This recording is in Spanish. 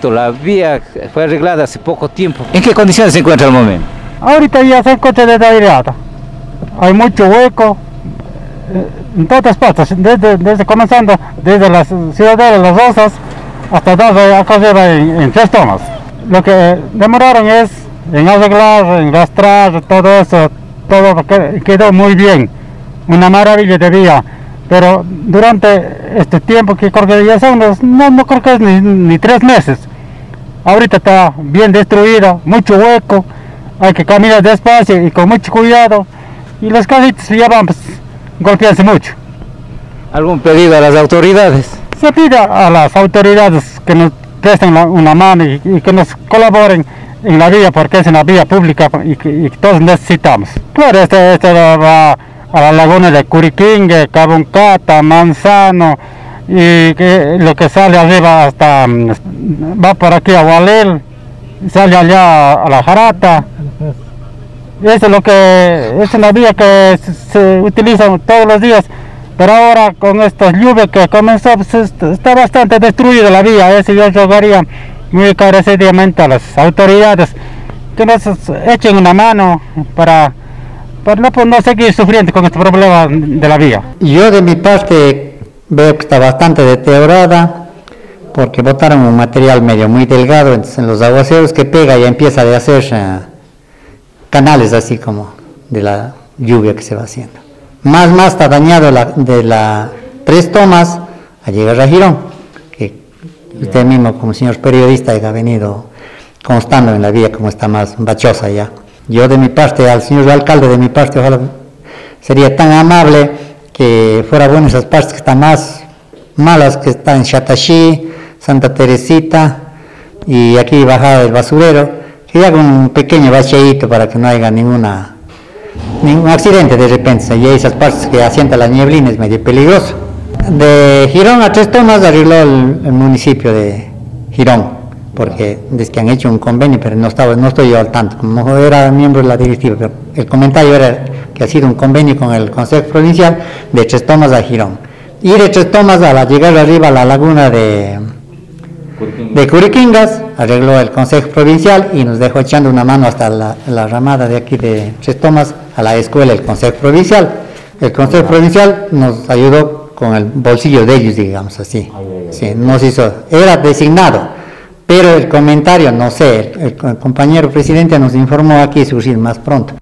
correcto, la vía fue arreglada hace poco tiempo. ¿En qué condiciones se encuentra al momento? Ahorita ya se encuentra deteriorada. Hay mucho hueco en todas partes, desde comenzando desde la Ciudadela, Las Rosas, hasta dar acá arriba en Tres Tomas. Lo que demoraron es en arreglar, en rastrar, todo eso, todo quedó muy bien, una maravilla de vía. Pero durante este tiempo que creo que ya son, no creo que es ni 3 meses. Ahorita está bien destruida, mucho hueco, hay que caminar despacio y con mucho cuidado. Y los carritos ya van golpeándose mucho. ¿Algún pedido a las autoridades? Se pide a las autoridades que nos presten una mano y que nos colaboren en la vía, porque es una vía pública y todos necesitamos. Claro, este va a la laguna de Curiquingue, Cabuncata, Manzano, y lo que sale arriba hasta va por aquí a Gualel, sale allá a la Jarata. Eso es lo que es una vía que se utiliza todos los días, pero ahora con estas lluvias que comenzó, pues está bastante destruida la vía. Eso yo rogaría muy encarecidamente a las autoridades que nos echen una mano para no seguir sufriendo con este problema de la vía. Yo de mi parte veo que está bastante deteriorada porque botaron un material medio muy delgado, entonces en los aguaceros que pega ya empieza a hacer canales así como de la lluvia que se va haciendo. Más está dañado de la Tres Tomas a llegar a Girón, que usted mismo como señor periodista ha venido constando en la vía como está más bachosa ya. Yo de mi parte, al señor alcalde de mi parte, ojalá sería tan amable que fuera bueno esas partes que están más malas, que están en Xataxí, Santa Teresita y aquí bajada del basurero, que haga un pequeño bacheíto para que no haya ningún accidente de repente. Y esas partes que asienta la nieblina es medio peligroso. De Girón a Tres Tomas arregló el municipio de Girón, porque desde que han hecho un convenio, pero no estoy yo al tanto, como era miembro de la directiva, pero el comentario era que ha sido un convenio con el Consejo Provincial de Tres Tomas a Girón. Y de Tres Tomas a llegar arriba a la laguna de Curiquingas, arregló el Consejo Provincial y nos dejó echando una mano hasta la ramada de aquí de Tres Tomas a la escuela del Consejo Provincial. El Consejo Provincial nos ayudó con el bolsillo de ellos, digamos así. Sí, nos hizo, era designado. Pero el comentario, no sé, el compañero presidente nos informó aquí surgir más pronto.